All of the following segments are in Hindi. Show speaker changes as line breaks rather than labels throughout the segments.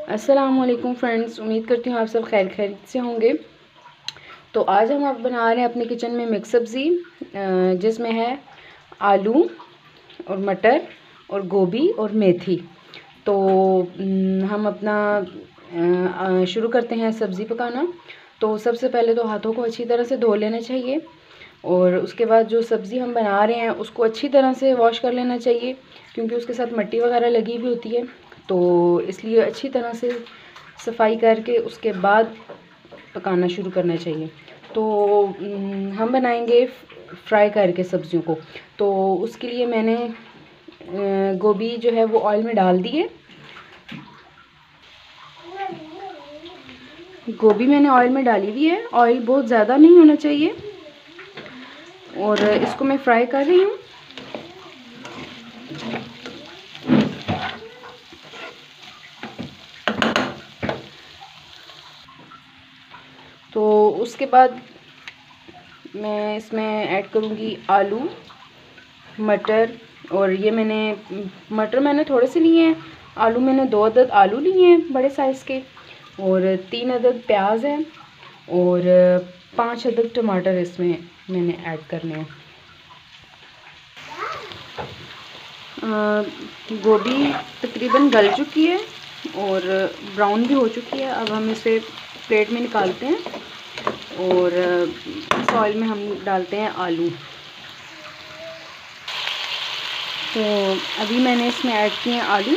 अस्सलामुअलैकुम फ्रेंड्स, उम्मीद करती हूँ आप सब खैरियत से होंगे। तो आज हम आप बना रहे हैं अपने किचन में मिक्स सब्ज़ी, जिसमें है आलू और मटर और गोभी और मेथी। तो हम अपना शुरू करते हैं सब्ज़ी पकाना। तो सबसे पहले तो हाथों को अच्छी तरह से धो लेना चाहिए और उसके बाद जो सब्ज़ी हम बना रहे हैं उसको अच्छी तरह से वॉश कर लेना चाहिए, क्योंकि उसके साथ मिट्टी वगैरह लगी हुई होती है। तो इसलिए अच्छी तरह से सफाई करके उसके बाद पकाना शुरू करना चाहिए। तो हम बनाएंगे फ्राई करके सब्ज़ियों को। तो उसके लिए मैंने गोभी जो है वो ऑयल में डाल दी है। गोभी मैंने ऑयल में डाली हुई है। ऑयल बहुत ज़्यादा नहीं होना चाहिए और इसको मैं फ्राई कर रही हूँ। तो उसके बाद मैं इसमें ऐड करूँगी आलू, मटर। और ये मटर मैंने थोड़े से लिए हैं। आलू मैंने 2 अदद आलू लिए हैं बड़े साइज़ के, और 3 अदद प्याज हैं, और 5 अदद टमाटर इसमें मैंने ऐड करने हैं। गोभी तकरीबन गल चुकी है और ब्राउन भी हो चुकी है। अब हम इसे प्लेट में निकालते हैं और इस ऑयल में हम डालते हैं आलू। तो अभी मैंने इसमें ऐड किए हैं आलू।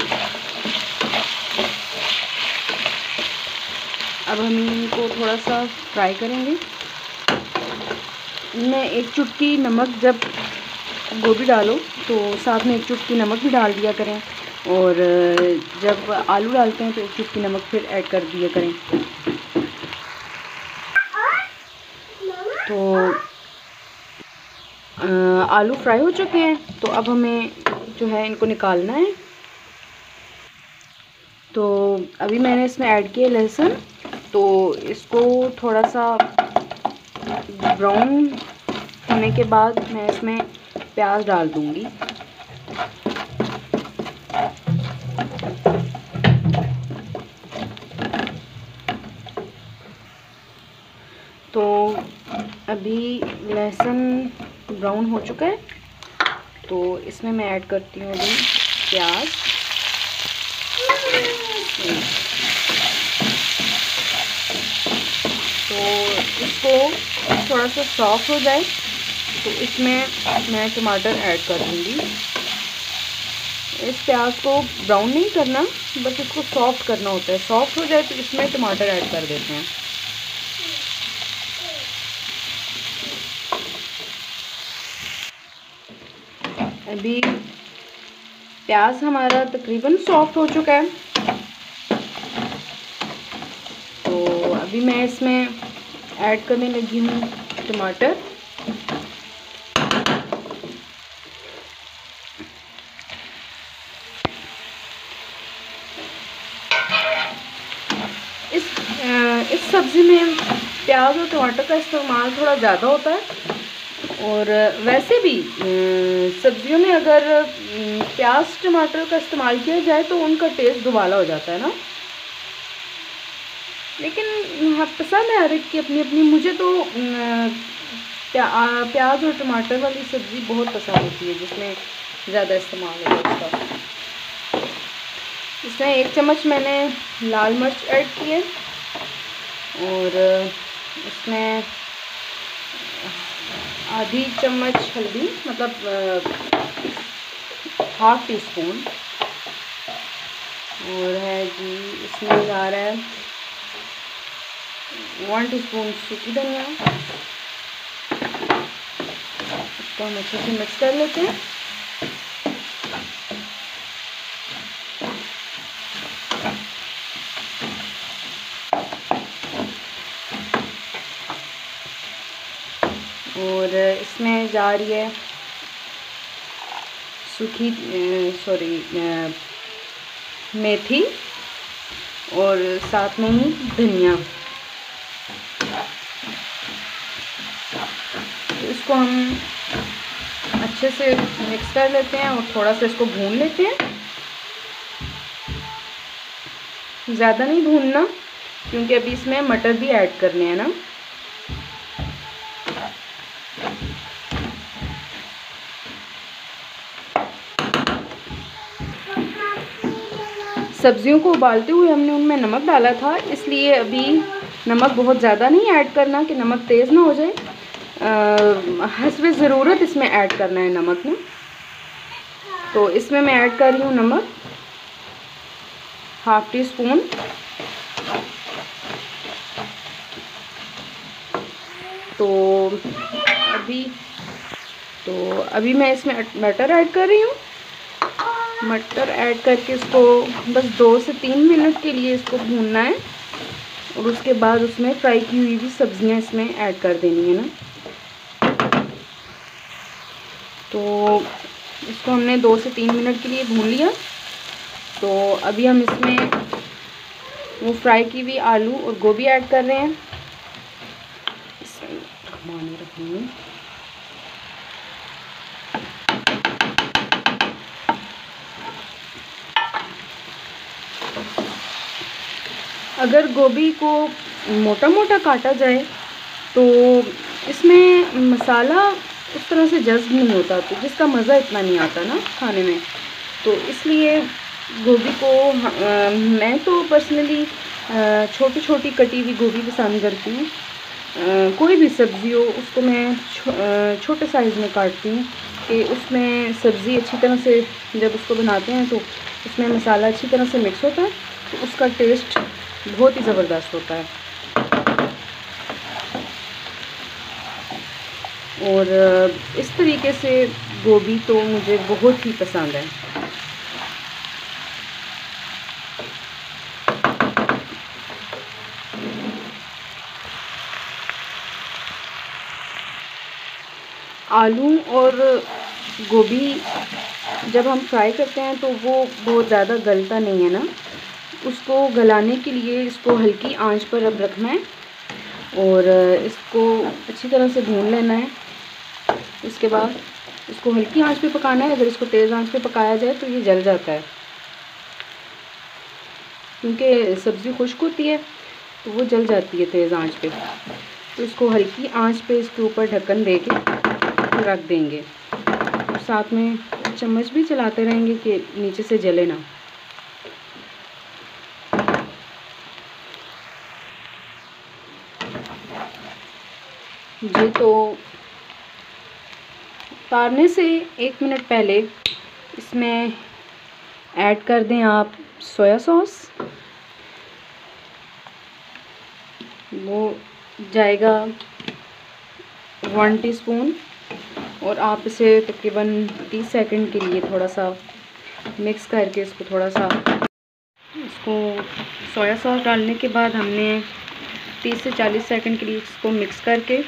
अब हम इनको थोड़ा सा फ्राई करेंगे। इनमें एक चुटकी नमक, जब गोभी डालो तो साथ में एक चुटकी नमक भी डाल दिया करें, और जब आलू डालते हैं तो एक चुटकी नमक फिर ऐड कर दिया करें। तो आलू फ्राई हो चुके हैं, तो अब हमें जो है इनको निकालना है। तो अभी मैंने इसमें ऐड किया लहसुन। तो इसको थोड़ा सा ब्राउन होने के बाद मैं इसमें प्याज डाल दूंगी। तो अभी लहसुन ब्राउन हो चुका है, तो इसमें मैं ऐड करती हूँ अभी प्याज। तो इसको थोड़ा सा सॉफ्ट हो जाए तो इसमें मैं टमाटर ऐड कर दूँगी। इस प्याज को ब्राउन नहीं करना, बस इसको सॉफ्ट करना होता है। सॉफ्ट हो जाए तो इसमें टमाटर ऐड कर देते हैं। अभी प्याज हमारा तकरीबन सॉफ्ट हो चुका है, तो अभी मैं इसमें ऐड करने लगी हूँ टमाटर। इस सब्ज़ी में प्याज और टमाटर का इस्तेमाल थोड़ा ज़्यादा होता है, और वैसे भी सब्जियों में अगर प्याज टमाटर का इस्तेमाल किया जाए तो उनका टेस्ट दुबाला हो जाता है ना। लेकिन हाँ, पसंद है हर एक की अपनी अपनी। मुझे तो प्याज और टमाटर वाली सब्ज़ी बहुत पसंद होती है, जिसमें ज़्यादा इस्तेमाल होता है उसका। इसमें 1 चम्मच मैंने लाल मिर्च ऐड की है, और इसमें आधी चम्मच हल्दी, मतलब ½ टीस्पून। और है जी, इसमें जा रहा है 1 टीस्पून सूखी धनिया। इसको हम अच्छे से मिक्स कर लेते हैं। और इसमें जा रही है मेथी, और साथ में ही धनिया। तो इसको हम अच्छे से मिक्स कर लेते हैं और थोड़ा सा इसको भून लेते हैं। ज़्यादा नहीं भूनना, क्योंकि अभी इसमें मटर भी ऐड करने हैं ना। सब्जियों को उबालते हुए हमने उनमें नमक डाला था, इसलिए अभी नमक बहुत ज़्यादा नहीं ऐड करना कि नमक तेज़ ना हो जाए। हस्बे ज़रूरत इसमें ऐड करना है नमक ना। तो इसमें मैं ऐड कर रही हूँ नमक, ½ टी स्पून। तो अभी मैं इसमें मटर ऐड कर रही हूँ। मटर ऐड करके इसको बस 2 से 3 मिनट के लिए इसको भूनना है, और उसके बाद उसमें फ्राई की हुई भी सब्जियां इसमें ऐड कर देनी है ना। तो इसको हमने 2 से 3 मिनट के लिए भून लिया। तो अभी हम इसमें वो फ्राई की हुई आलू और गोभी ऐड कर रहे हैं। अगर गोभी को मोटा मोटा काटा जाए तो इसमें मसाला उस तरह से जज्ब नहीं होता, तो जिसका मज़ा इतना नहीं आता ना खाने में। तो इसलिए गोभी को मैं तो पर्सनली छोटी छोटी कटी हुई गोभी पसंद करती हूँ। कोई भी सब्ज़ी हो उसको मैं छोटे साइज़ में काटती हूँ कि उसमें सब्ज़ी अच्छी तरह से जब उसको बनाते हैं तो उसमें मसाला अच्छी तरह से मिक्स होता है, तो उसका टेस्ट बहुत ही ज़बरदस्त होता है। और इस तरीके से गोभी तो मुझे बहुत ही पसंद है। आलू और गोभी जब हम फ्राई करते हैं तो वो बहुत ज़्यादा गलता नहीं है ना। उसको गलाने के लिए इसको हल्की आंच पर अब रखना है और इसको अच्छी तरह से भून लेना है। उसके बाद इसको हल्की आंच पे पकाना है। अगर इसको तेज़ आंच पे पकाया जाए तो ये जल जाता है, क्योंकि सब्ज़ी खुश्क होती है तो वो जल जाती है तेज़ आंच पे। तो इसको हल्की आंच पे इसके ऊपर ढक्कन दे के रख देंगे, और साथ में चम्मच भी चलाते रहेंगे कि नीचे से जले ना। जी, तो उतारने से 1 मिनट पहले इसमें ऐड कर दें आप सोया सॉस। वो जाएगा 1 टीस्पून, और आप इसे तकरीबन 30 सेकंड के लिए थोड़ा सा मिक्स करके इसको थोड़ा सा सोया सॉस डालने के बाद हमने 30 से 40 सेकंड के लिए इसको मिक्स करके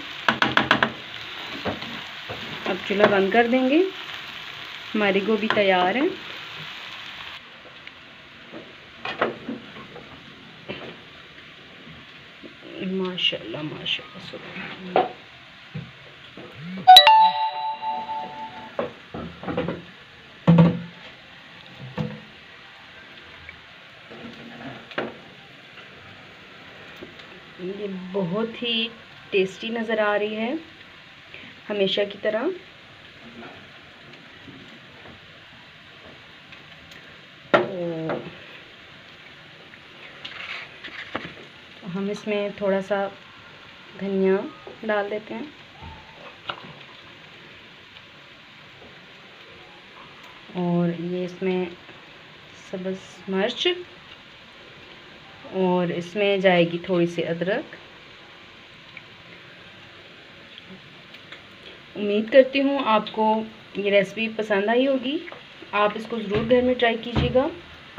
अब चूल्हा बंद कर देंगे। हमारी गोभी तैयार है। माशाल्लाह माशाल्लाह सुभान। ये बहुत ही टेस्टी नज़र आ रही है हमेशा की तरह। तो हम इसमें थोड़ा सा धनिया डाल देते हैं, और ये इसमें सब्ज़ मिर्च, और इसमें जाएगी थोड़ी सी अदरक। उम्मीद करती हूँ आपको ये रेसिपी पसंद आई होगी। आप इसको ज़रूर घर में ट्राई कीजिएगा।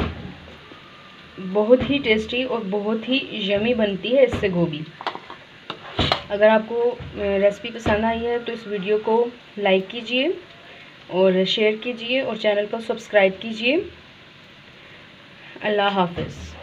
बहुत ही टेस्टी और बहुत ही यमी बनती है इससे गोभी। अगर आपको रेसिपी पसंद आई है तो इस वीडियो को लाइक कीजिए और शेयर कीजिए और चैनल को सब्सक्राइब कीजिए। अल्लाह हाफ़िज़।